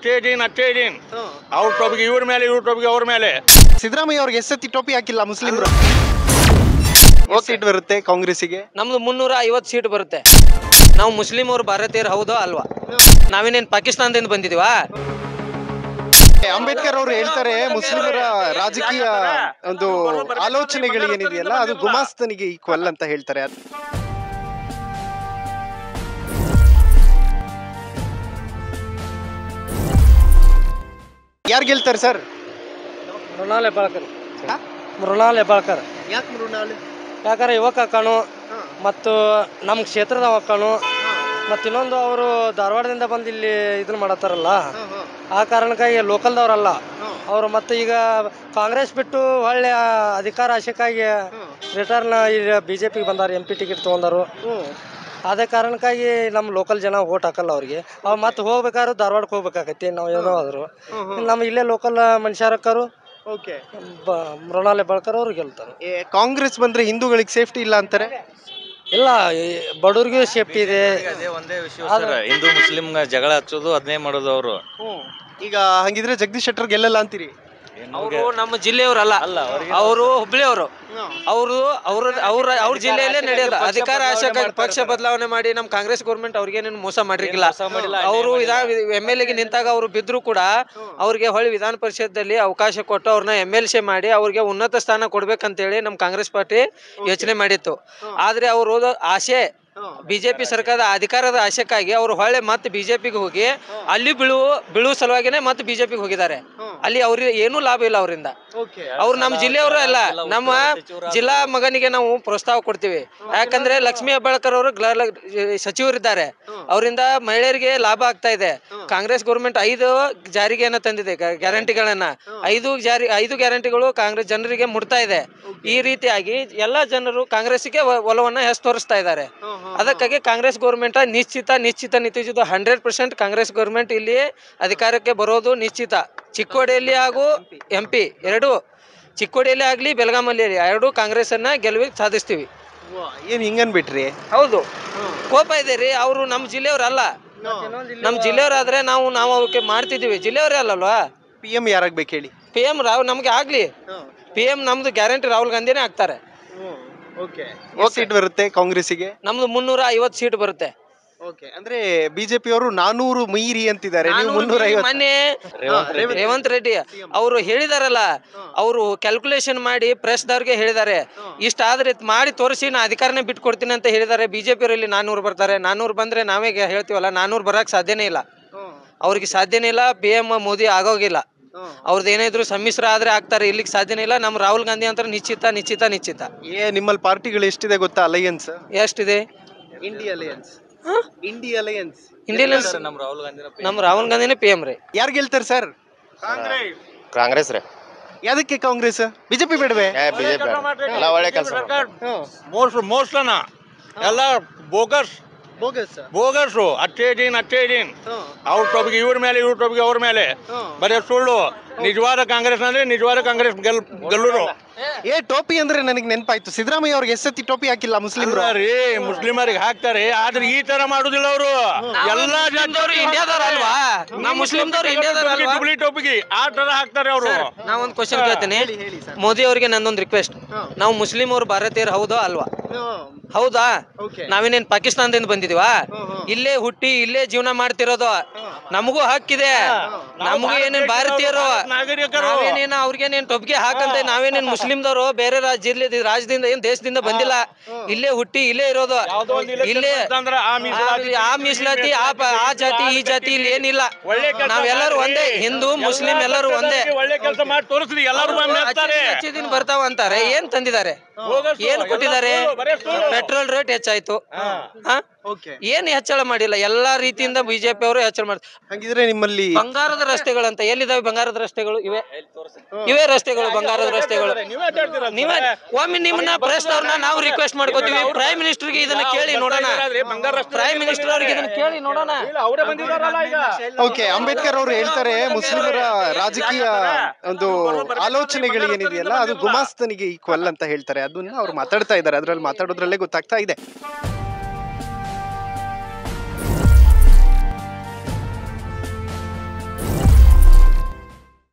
ಅಷ್ಟೇ ಇದೀನ್ ಅವ್ರ ಟೋಪಿಗೆ ಇವ್ರ ಮೇಲೆ, ಇವ್ರ ಟೋಪಿಗೆ ಅವ್ರ ಮೇಲೆ. ಸಿದ್ದರಾಮಯ್ಯ ಅವ್ರಿಗೆ ಎಸ್ಸತಿ ಟೋಪಿ ಹಾಕಿಲ್ಲ ಮುಸ್ಲಿಮ್ರು. ಸೀಟ್ ಬರುತ್ತೆ ಕಾಂಗ್ರೆಸ್ಸಿಗೆ. ನಮ್ದು 350 ಸೀಟ್ ಬರುತ್ತೆ. ನಾವು ಮುಸ್ಲಿಂ ಅವರು ಭಾರತೀಯರು ಹೌದೋ ಅಲ್ವಾ? ನಾವೇನೇನ್ ಪಾಕಿಸ್ತಾನದಿಂದ ಬಂದಿದೀವಾ? ಅಂಬೇಡ್ಕರ್ ಅವರು ಹೇಳ್ತಾರೆ ಮುಸ್ಲಿಮರ ರಾಜಕೀಯ ಒಂದು ಆಲೋಚನೆಗಳು ಏನಿದೆಯಲ್ಲ ಅದು ಗುಮಾಸ್ತನಿಗೆ ಈಕ್ವಲ್ ಅಂತ ಹೇಳ್ತಾರೆ. ಯಾರು ಗೆಲ್ತಾರೆ ಸರ್? ಮೃಣಾಲ್ ಹೆಬ್ಬಾಳ್ಕರ್. ಮೃಣಾಲ್ ಹೆಬ್ಬಾಳ್ಕರ್ ಯಾಕೆ ಮೃಣಾಲ್? ಯಾಕಂದ್ರೆ ಯುವಕ ಅಕ್ಕನು ಮತ್ತು ನಮ್ಮ ಕ್ಷೇತ್ರದ ಅಕ್ಕನು ಮತ್ತು ಇನ್ನೊಂದು ಅವರು ಧಾರವಾಡದಿಂದ ಬಂದು ಇಲ್ಲಿ ಇದನ್ನ ಮಾಡತ್ತಾರಲ್ಲ, ಆ ಕಾರಣಕ್ಕಾಗಿ ಲೋಕಲ್ದವ್ರಲ್ಲ ಅವರು. ಮತ್ತು ಈಗ ಕಾಂಗ್ರೆಸ್ ಬಿಟ್ಟು ಒಳ್ಳೆ ಅಧಿಕಾರ ಆಶಕ್ಕಾಗಿ ರಿಟರ್ನ್ ಈಗ BJPಗೆ ಬಂದಾರೆ, MP ಟಿಕೆಟ್ ತೊಗೊಂಡಾರು. ಅದೇ ಕಾರಣಕ್ಕಾಗಿ ನಮ್ಮ ಲೋಕಲ್ ಜನ ಓಟ್ ಹಾಕಲ್ಲ ಅವ್ರಿಗೆ. ಅವು ಮತ್ತೆ ಹೋಗ್ಬೇಕಾದ್ರು ಧಾರವಾಡಕ್ಕೆ ಹೋಗ್ಬೇಕಾಗತ್ತೆ. ನಾವು ಏನೋ ಆದ್ರು ನಮ್ಮ ಇಲ್ಲೇ ಲೋಕಲ್ ಮನುಷ್ಯರಕ್ಕರು ಮೃಣಾಲ್ ಹೆಬ್ಬಾಳ್ಕರ್ ಅವ್ರು ಗೆಲ್ತಾರೆ. ಕಾಂಗ್ರೆಸ್ ಬಂದ್ರೆ ಹಿಂದೂಗಳಿಗೆ ಸೇಫ್ಟಿ ಇಲ್ಲ ಅಂತಾರೆ. ಇಲ್ಲ, ಬಡವ್ರಿಗೂ ಸೇಫ್ಟಿ ಇದೆ. ಅದೇ ಒಂದೇ ವಿಷಯ ಸರ್, ಹಿಂದೂ ಮುಸ್ಲಿಂ ಜಗಳ ಹಚ್ಚೋದು ಅದನ್ನೇ ಮಾಡೋದು ಅವರು. ಈಗ ಹಂಗಿದ್ರೆ ಜಗದೀಶ್ ಶೆಟ್ಟರ್ ಗೆಲ್ಲಲ್ಲ ಅಂತೀರಿ? ಅವರು ನಮ್ಮ ಜಿಲ್ಲೆಯವರಲ್ಲ, ಅವರು ಹುಬ್ಳಿಯವರು. ಅವ್ರ ಜಿಲ್ಲೆಯಲ್ಲೇ ನಡೆಯೋದು. ಅಧಿಕಾರ ಆಶಕ್ಕಾಗಿ ಪಕ್ಷ ಬದಲಾವಣೆ ಮಾಡಿ ನಮ್ಮ ಕಾಂಗ್ರೆಸ್ ಗೌರ್ಮೆಂಟ್ ಅವ್ರಿಗೇನೇನು ಮೋಸ ಮಾಡಿರ್ಲಿಲ್ಲ. ಅವರು MLA ನಿಂತಾಗ ಅವರು ಬಿದ್ರು ಕೂಡ ಅವ್ರಿಗೆ ಹೊಳ್ಳಿ ವಿಧಾನ ಪರಿಷತ್ದಲ್ಲಿ ಅವಕಾಶ ಕೊಟ್ಟು ಅವ್ರನ್ನ MLC ಮಾಡಿ ಅವ್ರಿಗೆ ಉನ್ನತ ಸ್ಥಾನ ಕೊಡ್ಬೇಕಂತೇಳಿ ನಮ್ಮ ಕಾಂಗ್ರೆಸ್ ಪಾರ್ಟಿ ಯೋಚನೆ ಮಾಡಿತ್ತು. ಆದ್ರೆ ಅವರು ಆಸೆ BJP ಸರ್ಕಾರದ ಅಧಿಕಾರದ ಆಶಕ್ಕಾಗಿ ಅವರು ಹೊಳ್ಳೆ ಮತ್ತೆ BJPಗೆ ಹೋಗಿ ಅಲ್ಲಿ ಬೀಳುವ ಸಲುವಾಗಿನೇ ಮತ್ತೆ BJPಗೆ ಹೋಗಿದ್ದಾರೆ. ಅಲ್ಲಿ ಅವ್ರಿಗೆ ಏನೂ ಲಾಭ ಇಲ್ಲ ಅವರಿಂದ. ಅವ್ರು ನಮ್ಮ ಜಿಲ್ಲೆಯವರು ಅಲ್ಲ, ನಮ್ಮ ಜಿಲ್ಲಾ ಮಗನಿಗೆ ನಾವು ಪ್ರೋತ್ಸಾಹ ಕೊಡ್ತೀವಿ. ಯಾಕಂದ್ರೆ ಲಕ್ಷ್ಮೀ ಹೆಬ್ಬಾಳ್ಕರ್ ಅವರು ಸಚಿವರಿದ್ದಾರೆ, ಅವರಿಂದ ಮಹಿಳೆಯರಿಗೆ ಲಾಭ ಆಗ್ತಾ ಇದೆ. ಕಾಂಗ್ರೆಸ್ ಗೌರ್ಮೆಂಟ್ 5 ಜಾರಿಗೆಯನ್ನ ತಂದಿದೆ, ಗ್ಯಾರಂಟಿಗಳನ್ನ. 5 ಗ್ಯಾರಂಟಿಗಳು ಕಾಂಗ್ರೆಸ್ ಜನರಿಗೆ ಮುಟ್ತಾ ಇದೆ. ಈ ರೀತಿಯಾಗಿ ಎಲ್ಲ ಜನರು ಕಾಂಗ್ರೆಸ್ಗೆ ಒಲವನ್ನ ತೋರಿಸ್ತಾ ಇದ್ದಾರೆ. ಅದಕ್ಕಾಗಿ ಕಾಂಗ್ರೆಸ್ ಗೌರ್ಮೆಂಟ್ ನಿಶ್ಚಿತ 100% ಕಾಂಗ್ರೆಸ್ ಗೌರ್ಮೆಂಟ್ ಇಲ್ಲಿ ಅಧಿಕಾರಕ್ಕೆ ಬರೋದು ನಿಶ್ಚಿತ. ಚಿಕ್ಕೋಡಿಯಲ್ಲಿ ಹಾಗೂ MP ಎರಡು, ಚಿಕ್ಕೋಡಿಯಲ್ಲಿ ಆಗ್ಲಿ ಬೆಳಗಾಮಲ್ಲಿ ಎರಡು ಕಾಂಗ್ರೆಸ್ ಅನ್ನ ಗೆಲುವಿಗೆ ಸಾಧಿಸ್ತೀವಿ. ಏನ್ ಹಿಂಗನ್ ಬಿಟ್ರಿ? ಹೌದು, ಕೋಪ ಇದೆ ರೀ. ಅವರು ನಮ್ಮ ಜಿಲ್ಲೆಯವ್ರಲ್ಲ. ನಮ್ಮ ಜಿಲ್ಲೆಯವರಾದ್ರೆ ನಾವು ಅವಕ್ಕೆ ಮಾಡ್ತಿದೀವಿ. ಜಿಲ್ಲೆಯವರೇ ಅಲ್ಲಲ್ವಾ? PM ಯಾರಾಗ್ಬೇಕು ಹೇಳಿ? PM ನಮ್ಗೆ ಆಗ್ಲಿ. PM ನಮ್ದು ಗ್ಯಾರಂಟಿ ರಾಹುಲ್ ಗಾಂಧಿನೇ ಆಗ್ತಾರೆ. ಸೀಟ್ ಬರುತ್ತೆ ಕಾಂಗ್ರೆಸ್ಸಿಗೆ. ನಮ್ದು 350 ಸೀಟ್ ಬರುತ್ತೆ. ಅಂದ್ರೆ BJP ಅವರು 400 ಮೀರಿ ಅಂತಿದ್ದಾರೆ, ನೀವು 350. ಮೊನ್ನೆ ರೇವಂತ್ ರೆಡ್ಡಿ ಅವರು ಹೇಳಿದಾರಲ್ಲ, ಅವರು ಕ್ಯಾಲ್ಕುಲೇಷನ್ ಮಾಡಿ ಪ್ರೆಸ್ ದವ್ರಿಗೆ ಹೇಳಿದ್ದಾರೆ. ಇಷ್ಟಾದ್ರೆ ಮಾಡಿ ತೋರಿಸಿ ನಾ ಅಧಿಕಾರನೇ ಬಿಟ್ಟು ಕೊಡ್ತೀನಿ ಅಂತ ಹೇಳಿದ್ದಾರೆ. BJP ಅವರಲ್ಲಿ 400 ಬರ್ತಾರೆ. 400 ಬಂದ್ರೆ ನಾವೇ ಹೇಳ್ತೀವಲ್ಲ, 400 ಬರಕ್ ಸಾಧ್ಯನೇ ಇಲ್ಲ. ಅವ್ರಿಗೆ ಸಾಧ್ಯನೇ ಇಲ್ಲ. PM ಮೋದಿ ಆಗೋಗಿಲ್ಲ. ಅವ್ರದ್ದು ಏನಾದ್ರು ಸಮ್ಮಿಶ್ರ ಆದ್ರೆ ಆಗ್ತಾರೆ, ಇಲ್ಲಿಗೆ ಸಾಧ್ಯನೇ ಇಲ್ಲ. ನಮ್ಮ ರಾಹುಲ್ ಗಾಂಧಿ ಅಂತ ನಿಶ್ಚಿತ. ನಿಮ್ಮಲ್ಲಿ ಪಾರ್ಟಿಗಳು ಎಷ್ಟಿದೆ ಗೊತ್ತಾ? ಅಲಯನ್ಸ್ ಎಷ್ಟಿದೆ? ಇಂಡಿಯಾ ನಮ್ಮ ರಾಹುಲ್ ಗಾಂಧಿನೇ PM ರೀ. ಯಾರು ಗೆಲ್ತಾರೆ ಸರ್? ಕಾಂಗ್ರೆಸ್ ರೀ. ಯಾದಕ್ಕೆ ಕಾಂಗ್ರೆಸ್? BJP ಬೇಡವೆ? BJP ಎಲ್ಲ ಒಳ್ಳೆ ಕೆಲಸ. ಮೋಸ್ಟನ ಎಲ್ಲ ಬೋಗಸ್ ಅಷ್ಟೇ ಇದೀನ್ ಅವ್ರ ಟೋಪಿಗೆ ಇವ್ರ ಮೇಲೆ, ಇವ್ರ ಟೋಪಿಗೆ ಅವ್ರ ಮೇಲೆ. ಬರೀ ಸುಳ್ಳು. ನಿಜವಾದ ಕಾಂಗ್ರೆಸ್ ಅಂದ್ರೆ ನಿಜವಾದ ಕಾಂಗ್ರೆಸ್ ಗೆಲ್ಲುರು. ಟೋಪಿ ಅಂದ್ರೆ ನನಗೆ ನೆನಪಾಯ್ತು, ಸಿದ್ದರಾಮಯ್ಯ ಅವ್ರಿಗೆ ಎಸ್ಸತಿ ಟೋಪಿ ಹಾಕಿಲ್ಲ ಮುಸ್ಲಿಮ್ರು. ಮುಸ್ಲಿಮರಿಗೆ ಹಾಕ್ತಾರೆ, ಆದ್ರೆ ಈ ತರ ಮಾಡುದಿಲ್ಲ ಅವರು. ಎಲ್ಲಾ ಇಂಡಿಯಾದವ್ರಲ್ವಾ? ನಾವು ಮುಸ್ಲಿಮ್ದವ್ರು ಇಂಡಿಯಾದವ್ರಲ್ವಾ? ಟೋಪಿಗೆ ಆ ತರ ಹಾಕ್ತಾರೆ ಅವರು. ನಾ ಒಂದು ಕ್ವಶನ್ ಕೇಳ್ತೇನೆ ಮೋದಿ ಅವರಿಗೆ. ನಂದೊಂದು ರಿಕ್ವೆಸ್ಟ್, ನಾವು ಮುಸ್ಲಿಂ ಅವರು ಭಾರತೀಯರು ಹೌದೋ ಅಲ್ವಾ? ಹೌದಾ? ನಾವೇನೇನ್ ಪಾಕಿಸ್ತಾನದಿಂದ ಬಂದಿದೀವಾ? ಇಲ್ಲೇ ಹುಟ್ಟಿ ಇಲ್ಲೇ ಜೀವನ ಮಾಡ್ತಿರೋದು. ನಮಗೂ ಹಕ್ಕಿದೆ. ನಮಗೂ ಏನೇನ್ ಭಾರತೀಯರು ನಾವೇನೇನು ಅವ್ರಿಗೇನೇನ್ ಟೊಬ್ಗೆ ಹಾಕಂತ ನಾವೇನೇನ್ ಮುಸ್ಲಿಮ್ದವರು ಬೇರೆ ರಾಜ್ಯದಿಂದ ಏನ್ ದೇಶದಿಂದ ಬಂದಿಲ್ಲ. ಇಲ್ಲೇ ಹುಟ್ಟಿ ಇಲ್ಲೇ ಇರೋದು. ಇಲ್ಲೇ ಆ ಮೀಸಲಾತಿ ಆ ಜಾತಿ ಈ ಜಾತಿ ಇಲ್ಲಿ ಏನಿಲ್ಲ. ನಾವೆಲ್ಲರೂ ಒಂದೇ, ಹಿಂದೂ ಮುಸ್ಲಿಂ ಎಲ್ಲರೂ ಒಂದೇ. ಒಳ್ಳೆ ಕೆಲಸ ಮಾಡಿ ತೋರಿಸ್ರಿ. ಎಲ್ಲರೂ ದಿನ ಬರ್ತಾವ ಅಂತಾರೆ. ಏನ್ ತಂದಿದ್ದಾರೆ? ಏನ್ ಕೊಟ್ಟಿದ್ದಾರೆ? ಪೆಟ್ರೋಲ್ ರೇಟ್ ಹೆಚ್ಚಾಯ್ತು. ಏನ್ ಹೆಚ್ಚಳ ಮಾಡಿಲ್ಲ. ಎಲ್ಲಾ ರೀತಿಯಿಂದ BJP ಅವರು ಹೆಚ್ಚಳ ಮಾಡ್ತಾರೆ. ಹಾಗಿದ್ರೆ ನಿಮ್ಮಲ್ಲಿ ಬಂಗಾರದ ರಸ್ತೆಗಳಂತ ಎಲ್ಲಿದಾವೆ? ಬಂಗಾರದ ರಸ್ತೆಗಳು ಇವೇ ರಸ್ತೆಗಳು, ಬಂಗಾರದ ರಸ್ತೆಗಳು. ನೀವೇ ಒಮ್ಮೆ ನಿಮ್ಮನ್ನ ಪ್ರೆಸ್ ಅವ್ರನ್ನ ನಾವು ರಿಕ್ವೆಸ್ಟ್ ಮಾಡ್ಕೋತೀವಿ. ಪ್ರೈಮ್ ಮಿನಿಸ್ಟರ್ಗೆ ಇದನ್ನ ಕೇಳಿ ನೋಡೋಣ. ಪ್ರೈಮ್ ಮಿನಿಸ್ಟರ್ ಅವ್ರಿಗೆ ಇದನ್ನ ಕೇಳಿ ನೋಡೋಣ. ಅಂಬೇಡ್ಕರ್ ಅವರು ಹೇಳ್ತಾರೆ ಮುಸ್ಲಿಮರ ರಾಜಕೀಯ ಒಂದು ಆಲೋಚನೆಗಳು ಏನಿದೆಯಲ್ಲ ಅದು ಗುಮಾಸ್ತನಿಗೆ ಈಕ್ವಲ್ ಅಂತ ಹೇಳ್ತಾರೆ. ಅದನ್ನ ಅವ್ರು ಮಾತಾಡ್ತಾ ಇದ್ದಾರೆ. ಅದ್ರಲ್ಲಿ ಮಾತಾಡೋದ್ರಲ್ಲೇ ಗೊತ್ತಾಗ್ತಾ ಇದೆ.